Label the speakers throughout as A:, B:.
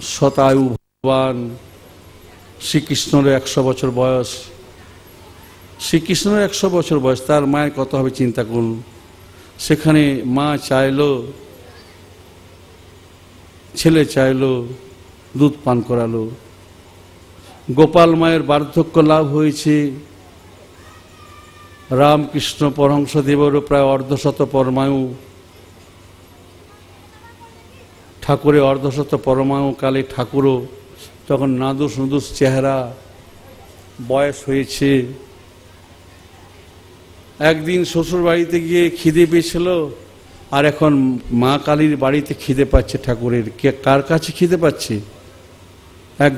A: শতায়ু ভগবান শ্রীকৃষ্ণের 100 বছর বয়স, শ্রীকৃষ্ণের 100 বছর বয়স, তার মায়ের কত হবে চিন্তা করুন। সেখানে মা চাইলো, ছেলে চাইলো, দুধ পান করালো। গোপাল মায়ের বার্ধক্য লাভ হয়েছে, রামকৃষ্ণ পরমহংসদেবেরও প্রায় অর্ধশত পরমায়ু, ঠাকুরের অর্ধশত পরমায়ু কালে ঠাকুরও তখন নাদুস নুদুস চেহারা, বয়স হয়েছে। একদিন শ্বশুর বাড়িতে গিয়ে খিদে পেয়েছিল, আর এখন মা কালীর বাড়িতে খিদে পাচ্ছে ঠাকুরের। কার কাছে খিদে পাচ্ছে? এক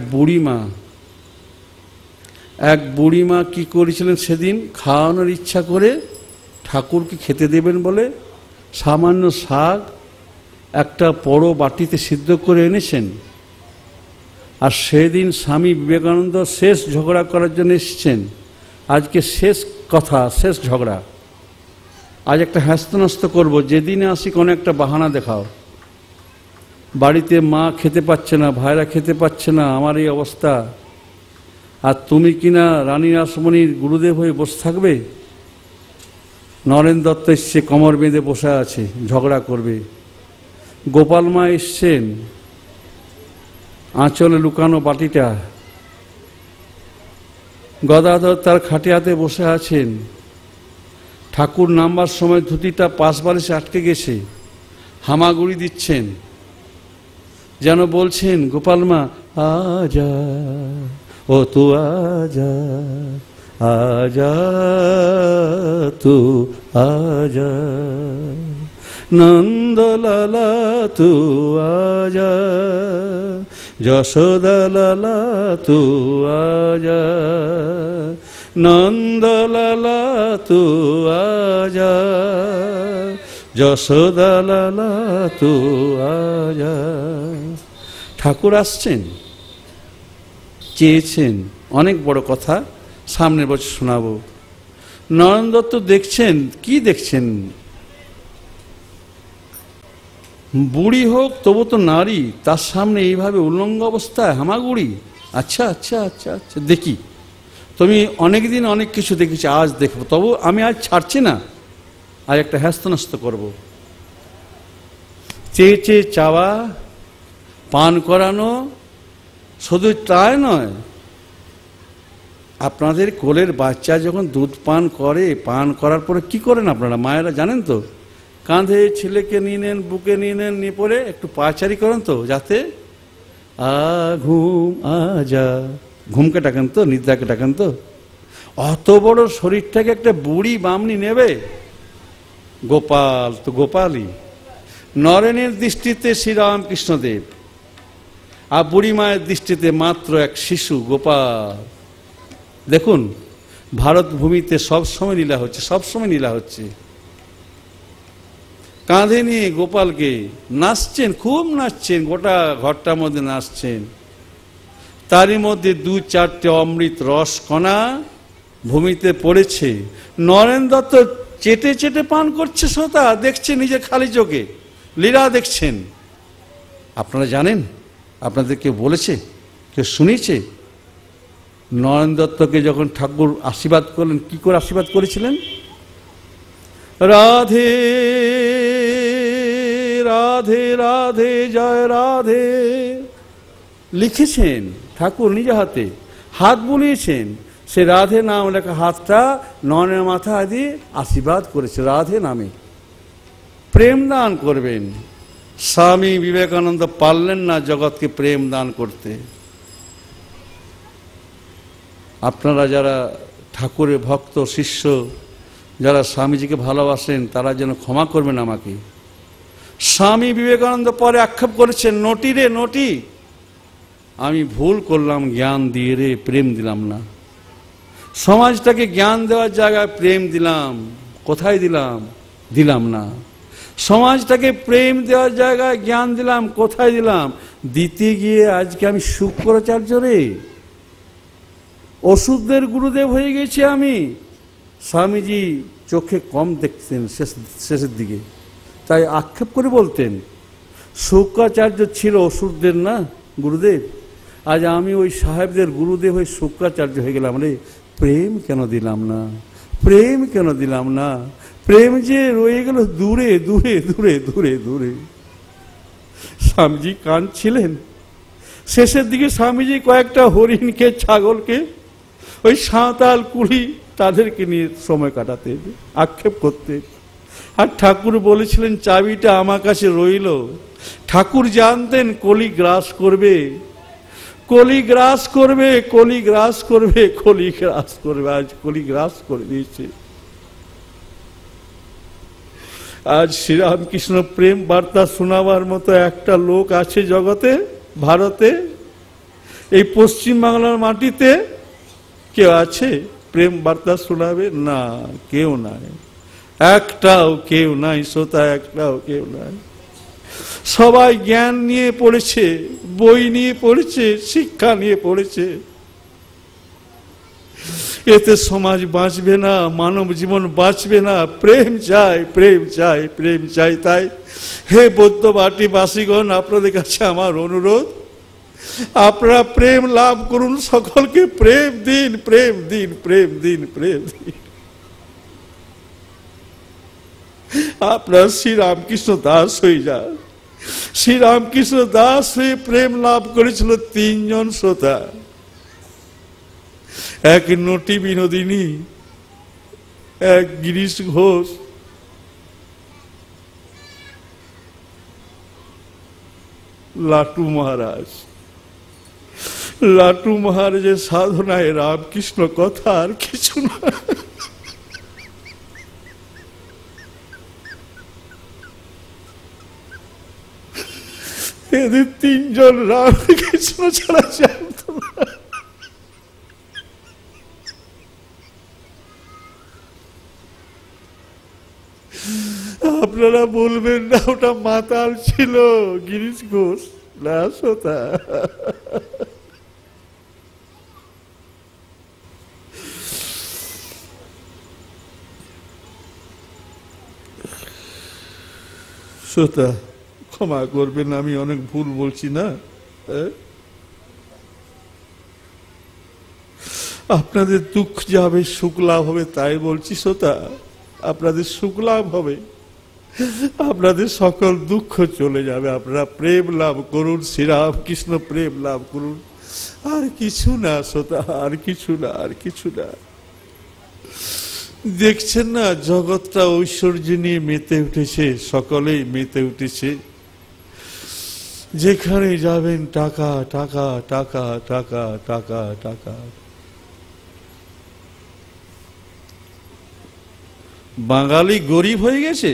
A: বুড়ি মা কি করেছিলেন সেদিন? খাওয়ানোর ইচ্ছা করে ঠাকুরকে খেতে দেবেন বলে সামান্য শাক একটা বড় বাটিতে সিদ্ধ করে এনেছেন। আর সেদিন স্বামী বিবেকানন্দ শেষ ঝগড়া করার জন্য এসেছেন। আজকে শেষ কথা, শেষ ঝগড়া। আজ একটা হ্যাস্ত করবো, যেদিনে আসি কোনো একটা বাহানা দেখাও। বাড়িতে মা খেতে পাচ্ছে না, ভাইরা খেতে পাচ্ছে না, আমার এই অবস্থা, আর তুমি কিনা রানী রাসমণির গুরুদেব হয়ে বসে থাকবে? নরেন দত্ত এসছে, কোমর বেঁধে বসে আছে, ঝগড়া করবে। গোপাল মা এসছেন, আঁচলে লুকানো বাটিটা, গদাধর তার খাটিয়াতে বসে আছেন। ঠাকুর নামবার সময় ধুতিটা পাশ বালিশে আটকে গেছে, হামাগুড়ি দিচ্ছেন, যেন বলছেন গোপাল মা আজা, ও তু আজা, আজা তু আজা, নন্দলালা তু আজা, যশোদালালা তু আজা, নন্দলালা তু আজা, যশোদালালা তু আজা। ঠাকুর আসছেন, চেয়েছেন, অনেক বড় কথা, সামনের বছর শোনাবো। নরেন দত্ত দেখছেন, কি দেখছেন? বুড়ি হোক তবু তো নারী, তার সামনে এইভাবে উল্লঙ্গ অবস্থায় হামাগুড়ি। আচ্ছা আচ্ছা আচ্ছা আচ্ছা, দেখি। তুমি অনেকদিন অনেক কিছু দেখেছি, আজ দেখবো, তবু আমি আজ ছাড়ছি না, আজ একটা হ্যাস্তন্যস্ত করবো। চেয়ে চেয়ে চাওয়া, পান করানো, শুধু তাই নয়, আপনাদের কোলের বাচ্চা যখন দুধ পান করে, পান করার পরে কি করেন আপনারা মায়েরা জানেন তো? কাঁধে ছেলেকে নিয়ে নেন, বুকে নিয়ে নেন, নিয়ে পরে একটু পাচারি করেন তো, যাতে ঘুম আজা, ঘুমকে ডাকেন তো, নিদ্রাকে ডাকেন তো। অত বড় শরীরটাকে একটা বুড়ি বামনি নেবে? গোপাল তো গোপালই। নরেনের দৃষ্টিতে শ্রীরামকৃষ্ণদেব, আর বুড়ি মায়ের দৃষ্টিতে মাত্র এক শিশু গোপাল। দেখুন, ভারত ভূমিতে সবসময় লীলা হচ্ছে, সবসময় লীলা হচ্ছে। কাঁধে নিয়ে গোপালকে নাচছেন, খুব নাচছেন, গোটা ঘরটার মধ্যে নাচছেন। তারই মধ্যে 2-4টে অমৃত রস কণা ভূমিতে পড়েছে। নরেন দত্ত চেটে চেটে পান করছে, শ্রোতা দেখছে নিজের খালি চোখে, লীলা দেখছেন। আপনারা জানেন? আপনাদের কেউ বলেছে, কেউ শুনেছে? নরেন দত্তকে যখন ঠাকুর আশীর্বাদ করলেন, কি করে আশীর্বাদ করেছিলেন? রাধে রাধে রাধে জয় রাধে লিখেছেন ঠাকুর নিজে হাতে, হাত বুলিয়েছেন। সে রাধে নাম লেখা হাতটা নয়নের মাথা দিয়ে আশীর্বাদ করেছে, রাধে নামে প্রেম দান করবেন। স্বামী বিবেকানন্দ পারলেন না জগৎকে প্রেম দান করতে। আপনারা যারা ঠাকুরের ভক্ত শিষ্য, যারা স্বামীজিকে ভালোবাসেন, তারা যেন ক্ষমা করবেন আমাকে। স্বামী বিবেকানন্দ পরে আক্ষেপ করেছেন, নটি রে নটি, আমি ভুল করলাম, জ্ঞান দিয়ে রে প্রেম দিলাম না। সমাজটাকে জ্ঞান দেওয়ার জায়গায় প্রেম দিলাম, কোথায় দিলাম? দিলাম না। সমাজটাকে প্রেম দেওয়ার জায়গায় জ্ঞান দিলাম, কোথায় দিলাম? দিতে গিয়ে আজকে আমি শুক্রাচার্য রে, ওষুধদের গুরুদেব হয়ে গেছি আমি। স্বামীজি চোখে কম দেখতেন শেষের দিকে, তাই আক্ষেপ করে বলতেন শুক্রাচার্য ছিল ওষুধদের না, গুরুদেব, আজ আমি ওই সাহেবদের গুরুদেব হয়ে শুক্রাচার্য হয়ে গেলাম রে। প্রেম কেন দিলাম না, প্রেম কেন দিলাম না? প্রেম যে রয়ে গেল দূরে দূরে দূরে দূরে দূরে। স্বামীজি কাঁদছিলেন। শেষের দিকে স্বামীজি কয়েকটা হরিণকে, ছাগলকে, ওই সাঁওতাল কুলি তাদেরকে নিয়ে সময় কাটাতে, আক্ষেপ করতে। আর ঠাকুর বলেছিলেন চাবিটা আমার কাছে রইল। ঠাকুর জানতেন কলি গ্রাস করবে, কলি গ্রাস করবে, কলি গ্রাস করবে, কলি গ্রাস করবে। আজ কলি গ্রাস করে দিয়েছে। আজ শ্রীরামকৃষ্ণ প্রেম বার্তা শোনাবার মতো একটা লোক আছে জগতে, ভারতে, এই পশ্চিম বাংলার মাটিতে কেউ আছে প্রেম বার্তা শোনাবে? না, কেউ নাই, একটাও কেউ নাই শ্রোতা, একটাও কেউ নাই। সবাই জ্ঞান নিয়ে পড়েছে, বই নিয়ে পড়েছে, শিক্ষা নিয়ে পড়েছে। এতে সমাজ বাঁচবে না, মানব জীবন বাঁচবে না। প্রেম চাই, প্রেম চাই, প্রেম চাই। তাই হে বৌদ্ধবাটি বাসীগণ, আপনাদের কাছে আমার অনুরোধ, আপনারা প্রেম লাভ করুন, সকলকে প্রেম দিন, প্রেম দিন, প্রেম দিন, প্রেম দিন। আপনার শ্রীরামকৃষ্ণ দাস হয়ে যান। শ্রীরামকৃষ্ণ দাস হয়ে প্রেম লাভ করেছিল তিনজন শ্রোতা, এক নটি বিনোদিনী, এক গিরিশ ঘোষ, লাটু মহারাজ। লাটু মহারাজের সাধনায় রামকৃষ্ণ কথা আর কিছু না। এদের তিনজন রামকৃষ্ণ ছাড়া জানত না। আপনারা বলবেন না ওটা মাতাল ছিল গিরিশ ঘোষ, না শ্রোতা। শ্রোতা ক্ষমা করবেন, আমি অনেক ভুল বলছি না? আপনাদের দুঃখ যাবে, সুখ লাভ হবে, তাই বলছি শ্রোতা। আপনাদের সুখ লাভ হবে, আপনাদের সকল দুঃখ চলে যাবে। আপনারা প্রেম লাভ করুন, শ্রীরামকৃষ্ণ প্রেম লাভ করুন, আর কিছু না শ্রোতা, আর কিছু না, আর কিছু না। দেখছেন না জগৎটা ঐশ্বর্য নিয়ে মেতে উঠেছে, সকলেই মেতে উঠেছে। যেখানে যাবেন টাকা টাকা টাকা টাকা টাকা টাকা। বাঙালি গরিব হয়ে গেছে,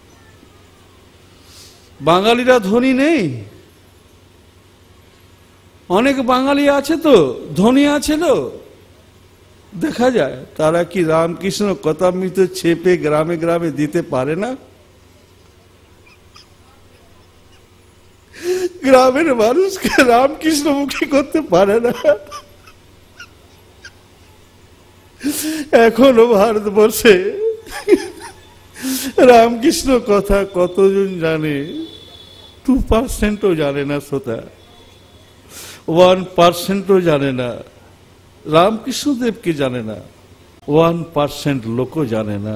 A: বাঙালিরা ধনী নেই। অনেক বাঙালি আছে তো, ধনী আছে তো, দেখা যায় তারা কি রামকৃষ্ণ কথামৃত ছেপে গ্রামে গ্রামে দিতে পারে না? গ্রামের মানুষকে রামকৃষ্ণ মুখী করতে পারে না। এখনো ভারতবর্ষে রামকৃষ্ণ কথা কতজন জানে? 2%ও জানে না শ্রোতা, 1%ও জানে না। রামকৃষ্ণদেবকে জানে না, 1% লোকও জানে না।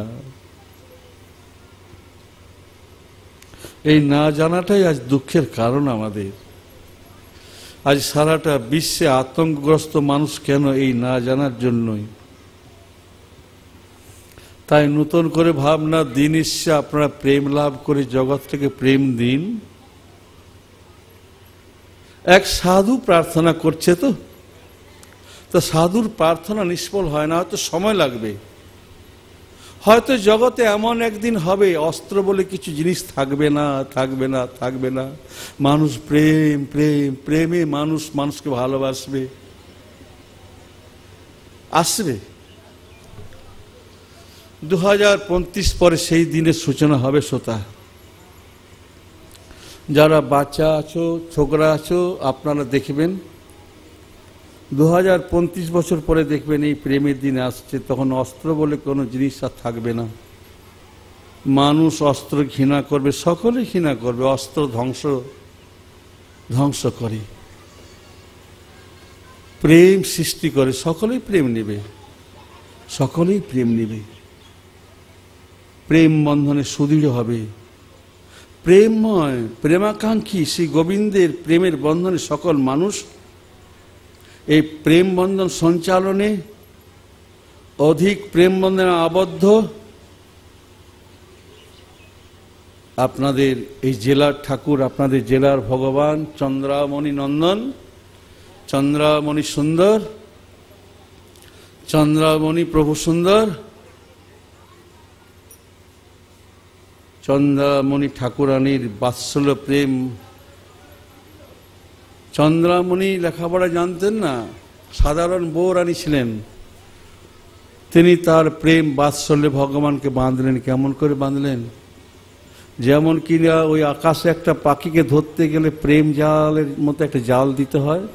A: এই না জানাটাই আজ দুঃখের কারণ আমাদের। আজ সারাটা বিশ্বে আতঙ্কগ্রস্ত মানুষ কেন? এই না জানার জন্যই। তাই নতুন করে ভাবনা দিন এসছে, আপনারা প্রেম লাভ করে জগৎ থেকে প্রেম দিন। এক সাধু প্রার্থনা করছে, তো সাধুর প্রার্থনা নিষ্ফল হয় না, হয়তো সময় লাগবে। হয়তো জগতে এমন একদিন হবে অস্ত্র বলে কিছু জিনিস থাকবে না, থাকবে না, থাকবে না। মানুষ প্রেম প্রেম প্রেমে মানুষ মানুষকে ভালোবাসবে, আসবে। 2035 পরে সেই দিনের সূচনা হবে শ্রোতা। যারা বাচ্চা আছো, ছোকরা আছো, আপনারা দেখবেন 2035 বছর পরে দেখবেন এই প্রেমের দিন আসছে। তখন অস্ত্র বলে কোনো জিনিস আর থাকবে না। মানুষ অস্ত্র ঘৃণা করবে, সকলে ঘৃণা করবে। অস্ত্র ধ্বংস করে। প্রেম সৃষ্টি করে, সকলেই প্রেম নেবে, সকলেই প্রেম নেবে, প্রেম বন্ধনে সুদৃঢ় হবে। প্রেমময় প্রেমাকাঙ্ক্ষী শ্রী গোবিন্দের প্রেমের বন্ধনে সকল মানুষ এই প্রেম বন্ধন সঞ্চালনে অধিক প্রেম বন্ধনে আবদ্ধ। আপনাদের এই জেলার ঠাকুর, আপনাদের জেলার ভগবান চন্দ্রামণি নন্দন, চন্দ্রামণি সুন্দর, চন্দ্রামণি প্রভু সুন্দর, চন্দ্রামণি ঠাকুরানীর বাৎসল্য প্রেম। চন্দ্রামণি লেখাপড়া জানতেন না, সাধারণ বউরানী ছিলেন। তিনি তার প্রেম বাৎসল্যে ভগবানকে বাঁধলেন। কেমন করে বাঁধলেন? যেমন কিনা ওই আকাশে একটা পাখিকে ধরতে গেলে প্রেম জালের মতো একটা জাল দিতে হয়,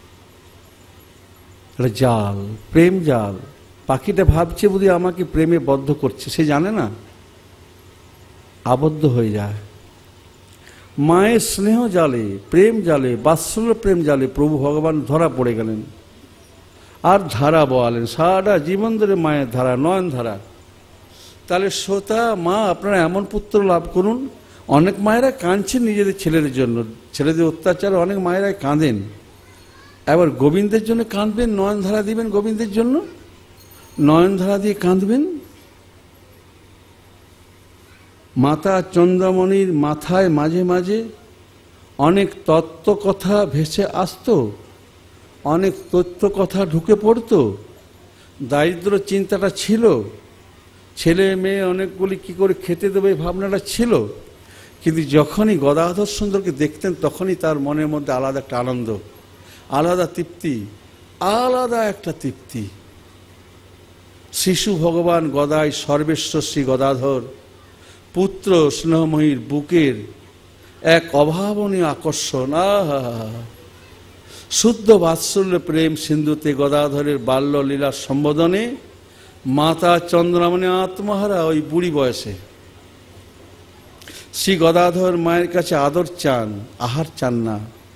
A: একটা জাল, প্রেম জাল। পাখিটা ভাবছে বুঝি আমাকে প্রেমে বদ্ধ করছে, সে জানে না, আবদ্ধ হয়ে যায়। মায়ের স্নেহ জালে, প্রেম জালে, বাৎসল্য প্রেম জালে প্রভু ভগবান ধরা পড়ে গেলেন। আর ধারা বয়ালেন, সারাটা জীবন ধরে মায়ের ধারা, নয়ন ধারা। তাহলে শ্রোতা মা, আপনারা এমন পুত্র লাভ করুন। অনেক মায়েরা কাঁদছেন নিজেদের ছেলেদের জন্য, ছেলেদের অত্যাচারে অনেক মায়েরাই কাঁদেন। এবার গোবিন্দের জন্য কাঁদবেন, নয়ন ধারা দিবেন গোবিন্দের জন্য, নয়ন ধারা দিয়ে কাঁদবেন। মাতা চন্দ্রমণির মাথায় মাঝে মাঝে অনেক তত্ত্ব কথা ভেসে আসত, অনেক তথ্য কথা ঢুকে পড়তো। দারিদ্র চিন্তাটা ছিল, ছেলে মেয়ে অনেকগুলি কি করে খেতে দেবে ভাবনাটা ছিল। কিন্তু যখনই গদাধর সুন্দরকে দেখতেন তখনই তার মনের মধ্যে আলাদা একটা আনন্দ, আলাদা তৃপ্তি, আলাদা একটা তৃপ্তি। শিশু ভগবান গদাই সর্বেশ্বর শ্রী গদাধর পুত্র স্নেহময়ীর বুকের এক অভাবনীয় আকর্ষণ। শুদ্ধ বাৎসল্য প্রেম সিন্ধুতে গদাধরের বাল্য লীলার সম্বোধনে মাতা চন্দ্রামণি আত্মহারা ওই বুড়ি বয়সে শ্রী গদাধর মায়ের কাছে আদর চান, আহার চান না।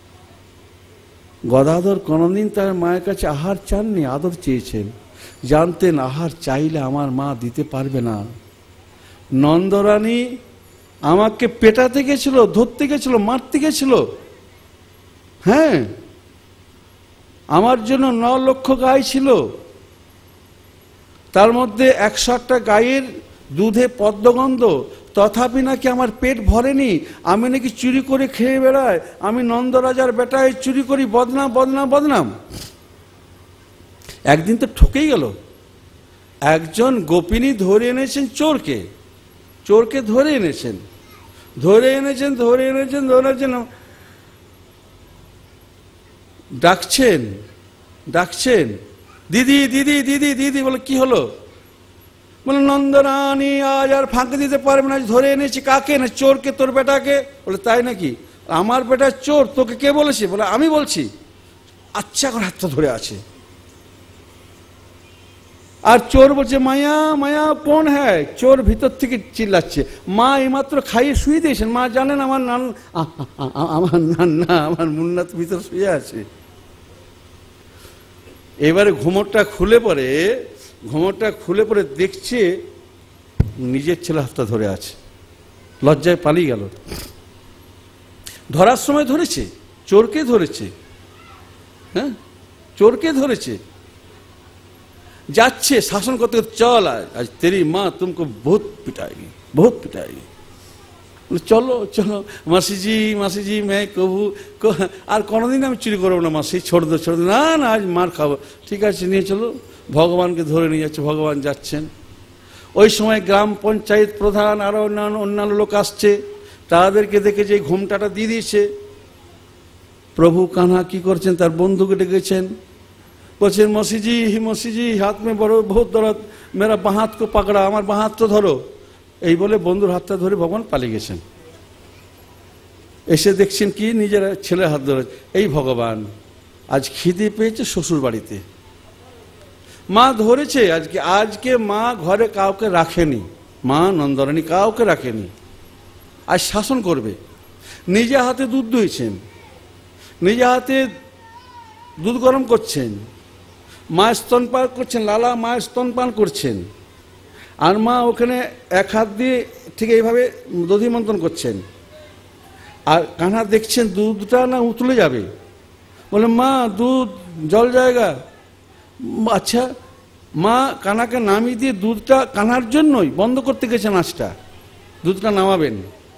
A: গদাধর কোনদিন তার মায়ের কাছে আহার চাননি, আদর চেয়েছেন। জানতেন আহার চাইলে আমার মা দিতে পারবে না। নন্দরানী আমাকে পেটাতে গেছিল, ধরতে গেছিল, মারতে গেছিল। হ্যাঁ, আমার জন্য 9 লক্ষ গাই ছিল, তার মধ্যে 108টা গায়ের দুধে পদ্মগন্ধ, তথাপি নাকি আমার পেট ভরেনি। আমি নাকি চুরি করে খেয়ে বেড়াই, আমি নন্দরাজার বেটায় চুরি করি, বদনাম বদনাম বদনাম। একদিন তো ঠকেই গেল। একজন গোপিনী ধরে এনেছেন চোরকে, চোরকে ধরে এনেছেন, ধরে এনেছেন, ধরে এনেছেন, ধরে এনেছেন, ডাকছেন, ডাকছেন, দিদি দিদি দিদি দিদি। বলে কি হলো? বলে নন্দরানী আজ আর ফাঁকে দিতে পারবে না, ধরে এনেছি। কাকে? না চোরকে, তোর বেটাকে। বলে তাই নাকি? আমার বেটা চোর, তোকে কে বলেছে? বলে আমি বলছি। আচ্ছা করে হাতটা ধরে আছে। আর চোর বলছে মায়া মায়া কোন হ্যাঁ। চোর ভিতর থেকে চিল্লাচ্ছে। মা এইমাত্র খাইয়ে শুয়ে দিয়েছেন, মা জানেন আমার নান্না, আমার মুন্না তো ভিতর শুয়ে আছে। এবারে ঘুমরটা খুলে পড়ে, ঘুমরটা খুলে পড়ে দেখছে নিজের ছেলে হাতটা ধরে আছে। লজ্জায় পালিয়ে গেল। ধরার সময় ধরেছে, চোরকে ধরেছে। হ্যাঁ, চোরকে ধরেছে। যাচ্ছে শাসন করতে, চল আজ তেরি মা তুমকো বহুত পিটাएगी, বহুত পিটাएगी। চলো চলো মাসিজি, মাসিজি मैं কবু আর কোনোদিন আমি চুরি করবো না মাসি, ছোড় দো ছোড় দো। না না আজ মার খাবো। ঠিক আছে নিয়ে চলো। ভগবানকে ধরে নিয়ে যাচ্ছে, ভগবান যাচ্ছেন। ওই সময় গ্রাম পঞ্চায়েত প্রধান আরো অন্যান্য লোক আসছে, তাদেরকে দেখে যে ঘুমটাটা দিয়ে দিয়েছে। প্রভু কাन्हा কি করছেন, তার বন্ধুকে ডেকেছেন। বলছেন মসিজি, মসিজি হাত মে বড় বহুত দরদ, মেরা বাঁ হাত কো পাকড়া, আমার বাঁ হাত তো ধরো। এই বলে বন্ধুর হাতটা ধরে ভগবান পালিয়ে গেছেন। এসে দেখছেন কি নিজের ছেলের হাত ধরে। এই ভগবান আজ খিদে পেয়েছে শ্বশুর বাড়িতে, মা ধরেছে আজকে। আজকে মা ঘরে কাউকে রাখেনি, মা নন্দরানী কাউকে রাখেনি, আজ শাসন করবে। নিজে হাতে দুধ দুইছেন, নিজে হাতে দুধ গরম করছেন, মা স্তনপান করছেন, লালা মা স্তনপান করছেন, আর মা ওখানে এক হাত দিয়ে ঠিক এইভাবে দধিমন্থন করছেন, আর কানহা দেখছেন দুধটা না উতলে যাবে, বলে মা দুধ জল জায়গা। আচ্ছা, মা কানাকে নামিয়ে দিয়ে দুধটা কানার জন্যই বন্ধ করতে গেছেন আঁচটা, দুধটা নামাবেন,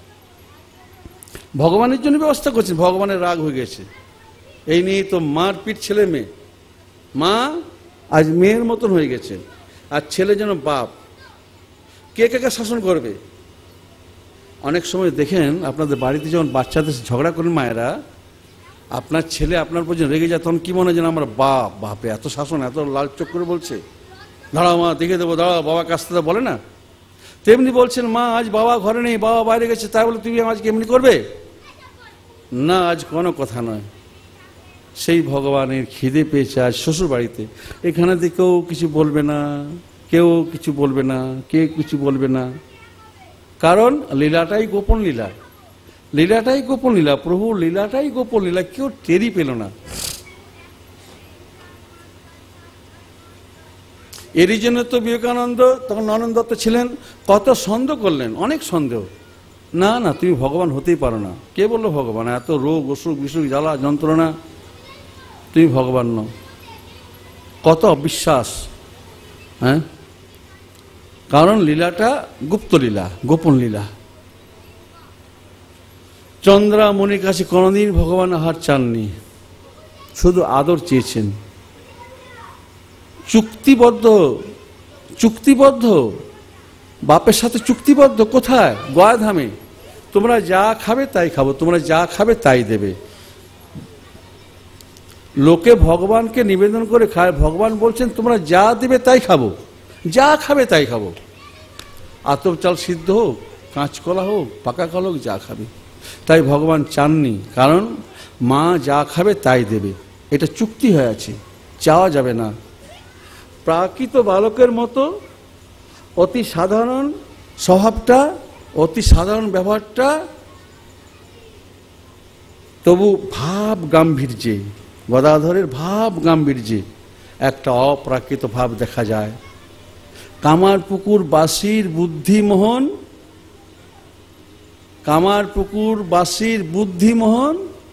A: ভগবানের জন্য ব্যবস্থা করছেন। ভগবানের রাগ হয়ে গেছে, এই নিয়ে তো মার পিঠ ছেলে মেয়ে, মা আজ মেয়ের মতন হয়ে গেছে, আর ছেলে যেন বাপ, কে কে শাসন করবে। অনেক সময় দেখেন আপনাদের বাড়িতে যখন বাচ্চাদের ঝগড়া করেন মায়েরা, আপনার ছেলে আপনার উপর যখন রেগে যায় তখন কি মনে হয় যেন আমার বাপ, বাপে এত শাসন, এত লাল চোখ করে বলছে, দাঁড়াও মা দেখে দেবো, দাঁড়াও বাবাকে আসতে তো বলে না। তেমনি বলছেন মা আজ বাবা ঘরে নেই, বাবা বাইরে গেছে, তাই বলে তুমি আজকে এমনি করবে না, আজ কোনো কথা নয়। সেই ভগবানের খিদে পেয়েছে আজ শ্বশুর বাড়িতে, এখানে কেউ কিছু বলবে না, কেউ কিছু বলবে না, কে কিছু বলবে না, কারণ লীলাটাই গোপন লীলা, লীলাটাই গোপন লীলা, প্রভুর লীলাটাই গোপন লীলা, কেউ টেরই পেল না। এরই জন্য তো বিবেকানন্দ তখন নরেন্দ্র দত্ত ছিলেন, কত সন্দেহ করলেন, অনেক সন্দেহ, না না তুমি ভগবান হতেই পারো না। কে বললো ভগবান? এত রোগ অসুখ বিসুখ জ্বালা যন্ত্রণা, তুমি ভগবান নও। কত অবিশ্বাস, হ্যাঁ, কারণ লীলাটা গুপ্ত লীলা, গোপন লীলা। চন্দ্রামণির কাছে কোনোদিন ভগবান আহার চাননি, শুধু আদর চেয়েছেন। চুক্তিবদ্ধ, চুক্তিবদ্ধ, বাপের সাথে চুক্তিবদ্ধ কোথায়? গয়াধামে। তোমরা যা খাবে তাই খাবো, তোমরা যা খাবে তাই দেবে। লোকে ভগবানকে নিবেদন করে খায়, ভগবান বলছেন তোমরা যা দেবে তাই খাবো, যা খাবে তাই খাবো। আতপ চাল সিদ্ধ হোক, কাঁচকলা হোক, পাকা কলা হোক, যা খাবে। তাই ভগবান চাননি, কারণ মা যা খাবে তাই দেবে, এটা চুক্তি হয়ে আছে, চাওয়া যাবে না। প্রাকৃত বালকের মতো অতি সাধারণ স্বভাবটা, অতি সাধারণ ব্যবহারটা, তবু ভাব গাম্ভীর্যে, গদাধরের ভাব গাম্ভীর্যে একটা অপ্রাকৃত ভাব দেখা যায়। কামারপুকুর বাসীর বুদ্ধিমোহন, কামারপুকুর বাসীর বুদ্ধিমোহন,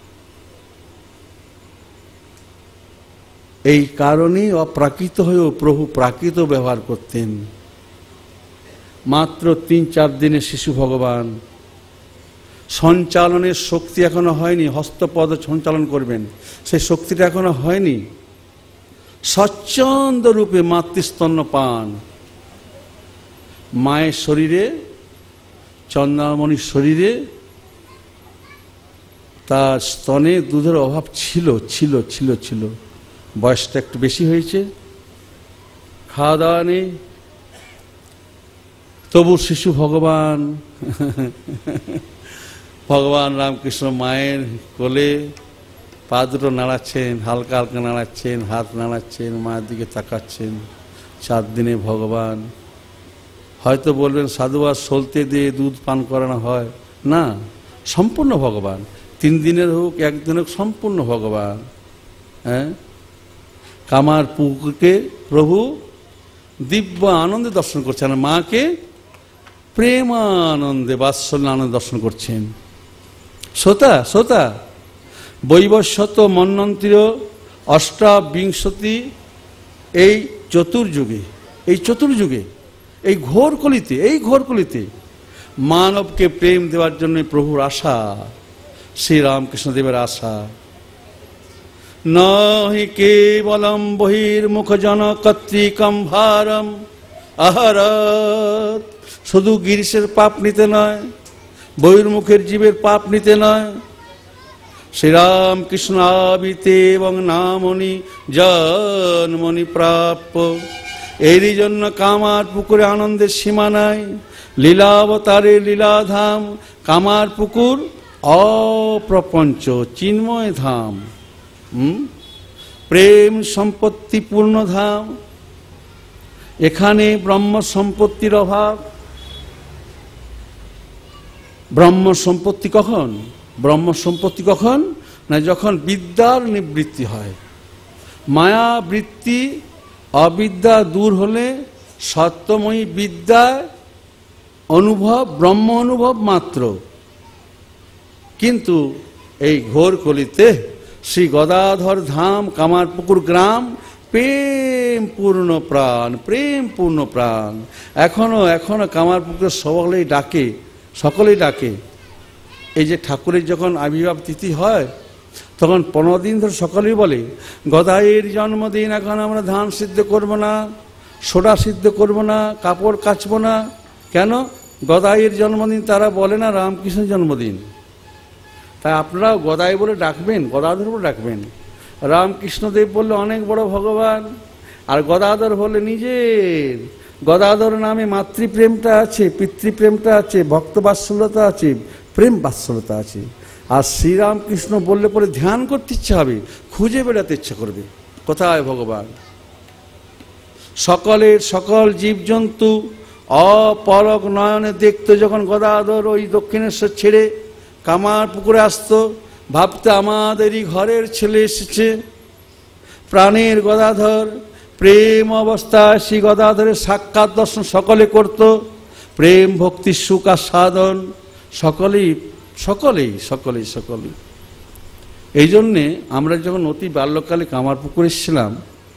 A: এই কারণেই অপ্রাকৃত হয়েও প্রভু প্রাকৃত ব্যবহার করতেন। মাত্র ৩-৪ দিনের শিশু ভগবান, সঞ্চালনের শক্তি এখনো হয়নি, হস্তপদ সঞ্চালন করবেন সেই শক্তিটা এখনো হয়নি। স্বচ্ছন্দ রূপে মাতৃস্তন্য পান, মায়ের শরীরে, চন্দ্রামণির শরীরে তার স্তনে দুধের অভাব ছিল ছিল ছিল ছিল বয়সটা একটু বেশি হয়েছে, খাওয়া দাওয়া নেই, তবু শিশু ভগবান ভগবান রামকৃষ্ণ মায়ের কোলে পা দুটো নাড়াচ্ছেন, হালকা হালকা নাড়াচ্ছেন, হাত নাড়াচ্ছেন, মায়ের দিকে তাকাচ্ছেন। 4 দিনে ভগবান। হয়তো বলবেন সাধুবাদ সলতে দিয়ে দুধ পান করানো হয় না, সম্পূর্ণ ভগবান। 3 দিনের হোক 1 দিন হোক, সম্পূর্ণ ভগবান। হ্যাঁ, কামার পুকুরকে প্রভু দিব্য আনন্দে দর্শন করছেন, আর মাকে প্রেমানন্দে বাৎসল্য আনন্দে দর্শন করছেন। শ্রোতা শ্রোতা, বৈবস্বত মন্বন্তর অষ্টাবিংশতি, এই চতুর্যুগে, এই চতুর্যুগে, এই ঘোর কলিতে, এই ঘোর কলিতে মানবকে প্রেম দেওয়ার জন্য প্রভুর আশা, শ্রী রামকৃষ্ণদেবের আশা। নহি কেবলম বহির্মুখজন কর্তৃকম ভারম আহারত, শুধু গিরিশের পাপ নিতে নয়, বহির্মুখের জীবের পাপ নিতে নয়। শ্রীরামকৃষ্ণ আবিতে এবং নামনি জন্মনি প্রাপ্য। এরই জন্য কামার পুকুরে আনন্দের সীমা নাই। লীলাবতারে লীলাধাম, কামার পুকুর অপ্রপঞ্চ চিন্ময় ধাম, প্রেম সম্পত্তি পূর্ণ ধাম। এখানে ব্রহ্ম সম্পত্তির অভাব। ব্রহ্ম সম্পত্তি কখন? ব্রহ্ম সম্পত্তি কখন? না, যখন বিদ্যার নিবৃত্তি হয়, মায়া বৃত্তি অবিদ্যা দূর হলে সত্যময়ী বিদ্যায় অনুভব, ব্রহ্ম অনুভব মাত্র। কিন্তু এই ঘোর কলিতে শ্রী গদাধর ধাম কামারপুকুর গ্রাম প্রেম পূর্ণ প্রাণ, প্রেম পূর্ণ প্রাণ। এখনো কামারপুকুর সকলেই ডাকে। এই যে ঠাকুরের যখন আবির্ভাব তিথি হয় তখন 15 দিন ধরে সকলেই বলে গদাইয়ের জন্মদিন, এখন আমরা ধান সিদ্ধ করব না, সোডা সিদ্ধ করব না, কাপড় কাচব না। কেন? গদাইয়ের জন্মদিন তারা বলে না রামকৃষ্ণের জন্মদিন। তাই আপনারাও গদাই বলে ডাকবেন, গদাধর বলে ডাকবেন। রামকৃষ্ণদেব বললে অনেক বড় ভগবান, আর গদাধর বলে নিজের। গদাধর নামে মাতৃপ্রেমটা আছে, পিতৃপ্রেমটা আছে, ভক্তবাৎসল্যতা আছে, প্রেম বাৎসল্যতা আছে। আর শ্রীরামকৃষ্ণ বললে পরে ধ্যান করতে ইচ্ছা হবে, খুঁজে বেড়াতে ইচ্ছা করবে কোথায় ভগবান। সকল জীবজন্তু অপলক নয়নে দেখতো যখন গদাধর ওই দক্ষিণেশ্বর ছেড়ে কামারপুকুরে আসতো, ভাবতে আমাদেরই ঘরের ছেলে এসেছে। প্রাণের গদাধর প্রেম অবস্থায় শ্রী গদাধরের সাক্ষাৎ দর্শন সকলে করত। প্রেম ভক্তির সুখ আর সাধন সকলেই। এই জন্যে আমরা যখন অতি বাল্যকালে কামারপুকুরে এসেছিলাম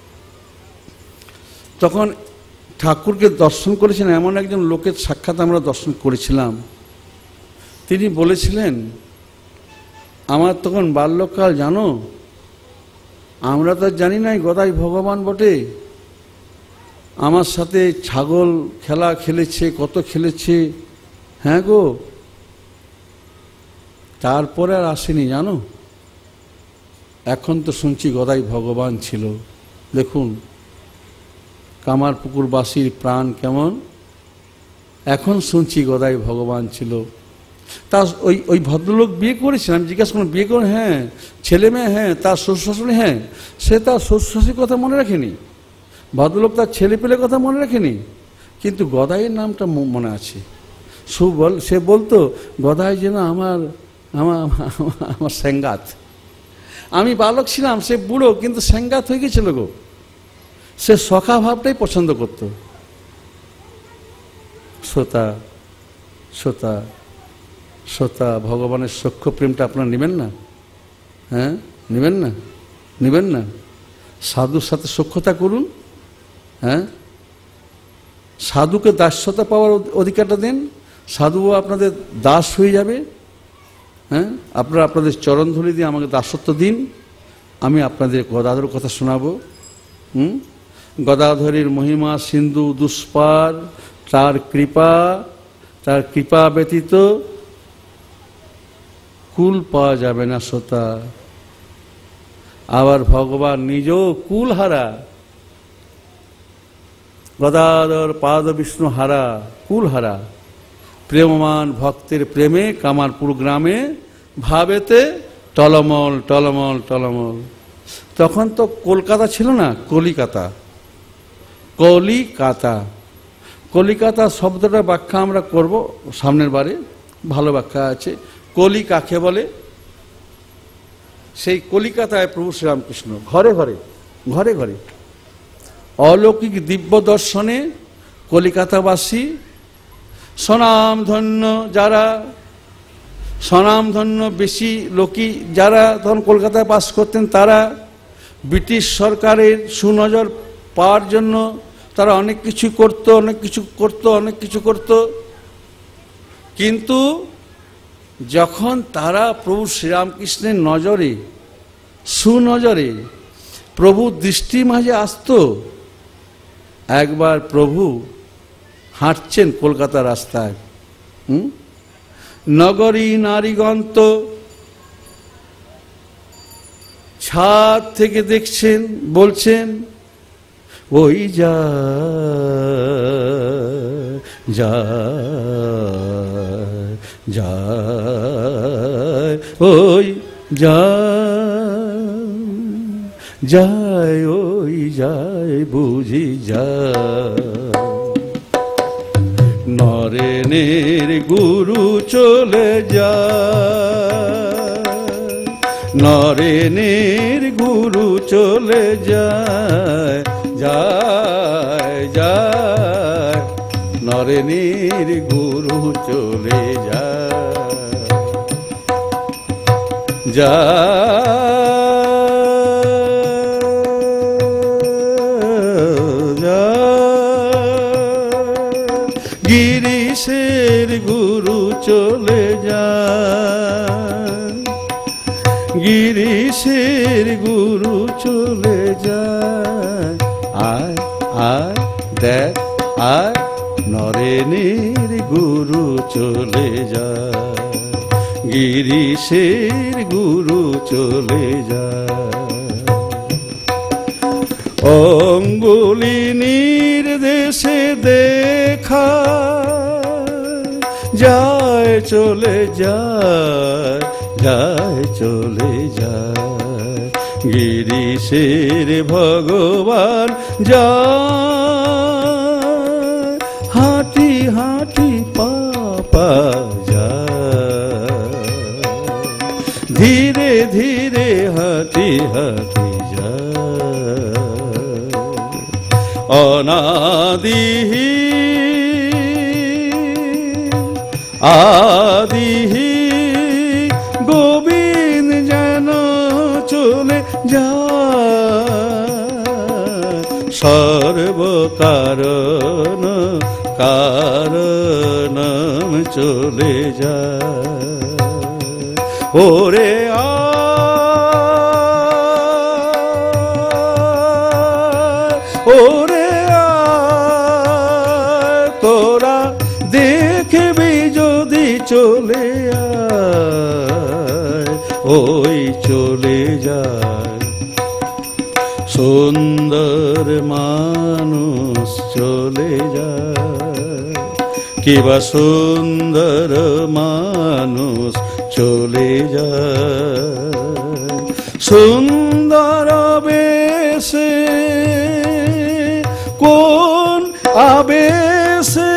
A: তখন ঠাকুরকে দর্শন করেছিলেন এমন একজন লোকের সাক্ষাৎ আমরা দর্শন করেছিলাম। তিনি বলেছিলেন, আমার তখন বাল্যকাল, জানো আমরা তো জানি নাই গদাই ভগবান বটে। আমার সাথে ছাগল খেলা খেলেছে, কত খেলেছে, হ্যাঁ গো। তারপরে আর আসেনি জানো। এখন তো শুনছি গদাই ভগবান ছিল। দেখুন কামারপুকুরবাসীর প্রাণ কেমন। এখন শুনছি গদাই ভগবান ছিল। তা ওই ভদ্রলোক বিয়ে করেছিলাম, জিজ্ঞাসা করলাম বিয়ে করে? হ্যাঁ। ছেলে মেয়ে? হ্যাঁ। তার শ্বশুর শাশুড়ি? হ্যাঁ। সে তার শ্বশুর শাশুড়ির কথা মনে রাখেনি, ভদ্রলোক তার ছেলে পেলের কথা মনে রাখেনি, কিন্তু গদাইয়ের নামটা মনে আছে। সে বলতো গদাই যেন আমার সেঙ্গাত। আমি বালক ছিলাম, সে বুড়ো, কিন্তু সেঙ্গাত হয়ে গেছিল গো। সে সখা ভাবটাই পছন্দ করত। শ্রোতা ভগবানের সখ্য প্রেমটা আপনারা নেবেন না? হ্যাঁ, নেবেন না? সাধুর সাথে সখ্যতা করুন। হ্যাঁ, সাধুকে দাস্যতা পাওয়ার অধিকারটা দেন, সাধুও আপনাদের দাস হয়ে যাবে। হ্যাঁ, আপনারা আপনাদের চরণধুলি দিয়ে আমাকে দাসত্ব দিন, আমি আপনাদের গদাধর কথা শোনাবো। গদাধরের মহিমা সিন্ধু দুষ্পার, তার কৃপা ব্যতীত কুল পাওয়া যাবে না শ্রোতা। আবার ভগবান নিজেও কুলহারা, গদাধর পাদ বিষ্ণু হারা, কুলহারা। প্রেমমান ভক্তের প্রেমে কামারপুর গ্রামে ভাবেতে টলমল। তখন তো কলকাতা ছিল না, কলিকাতা শব্দটা ব্যাখ্যা আমরা করব সামনের বারে, ভালো ব্যাখ্যা আছে। কলি কাকে বলে? সেই কলিকাতায় প্রভু শ্রীরামকৃষ্ণ ঘরে ঘরে অলৌকিক দিব্য দর্শনে কলিকাতাবাসী স্বনামধন্য বেশি লোকই যারা তখন কলকাতায় বাস করতেন, তারা ব্রিটিশ সরকারের সুনজর পাওয়ার জন্য তারা অনেক কিছু করত। কিন্তু যখন তারা প্রভু শ্রীরামকৃষ্ণের সুনজরে প্রভু দৃষ্টি মাঝে আসত, একবার প্রভু হাঁটছেন কলকাতা রাস্তায়, নগরী নারীগন্ত ছাদ থেকে দেখছেন, বলছেন ওই ওই যায় বুঝি নরেনের গুরু চলে যায়, নরেনের গুরু চলে যায়, যায় যায়, নরেনের গুরু চলে যায়, গিরিশের গুরু চলে যায়, গিরিশের গুরু চলে যায়, আয় আয় দেখ আয়, নরেনের গুরু চলে যায়, গিরিশের গুরু চলে যায়। অঙ্গুলি নির্দেশে দেখা যায় চলে যায়, যায় চলে যায়, গিরিশের ভগবান যায়, হাঁটি হাঁটি পাপা যায়, ধীরে ধীরে হাঁটি হাঁটি যায়, অনাদি আদি গোবিন্দ যেন চলে যায়, সর্বকারণ কারণ চলে যায়, ওরে ওরে তোরা দেখবি যদি চলে আয়, ওই চলে যায়, সুন্দর মানুষ চলে যায়, কিবা সুন্দর মানুষ চলে যায়, সুন্দর বেশে কোন আবেশে,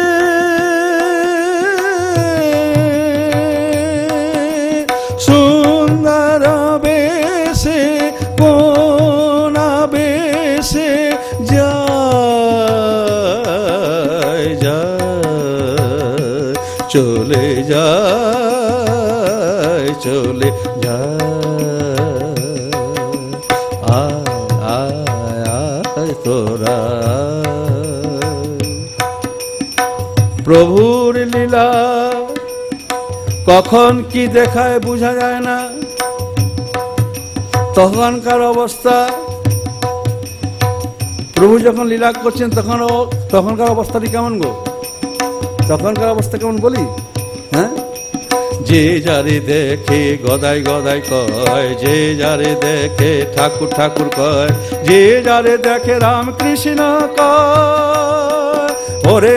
A: সুন্দর বেশে কোন আবেশে যায়, যায় চলে যায়, চলে যায়, আয় আয় আয় তোরা। প্রভুর লীলা কখন কি দেখায় বোঝা যায় না, তখনকার অবস্থা, প্রভু যখন লীলা করছেন তখনকার অবস্থাটি কেমন গো, তখনকার অবস্থা কেমন বলি, হ্যাঁ, যে যারে দেখে গদাই গদাই কয়, যে যারে দেখে ঠাকুর ঠাকুর কয়, যে যারে দেখে রামকৃষ্ণ কয়, ওরে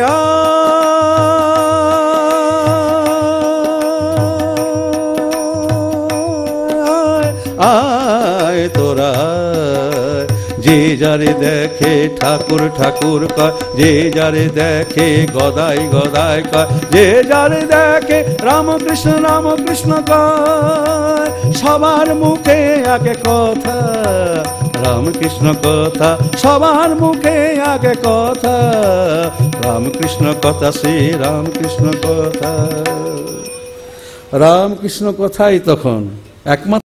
A: আয় তোরা, যে যারে দেখে ঠাকুর ঠাকুর কয়, যে যারে দেখে গদাই গদাই কয়, যে যারে দেখে রামকৃষ্ণ রামকৃষ্ণ কয়, সবার মুখে আগে কথা রামকৃষ্ণ কথা, সবার মুখে আগে কথা রামকৃষ্ণ কথা, শ্রী রামকৃষ্ণ কথা, রামকৃষ্ণ কথাই তখন একমাত্র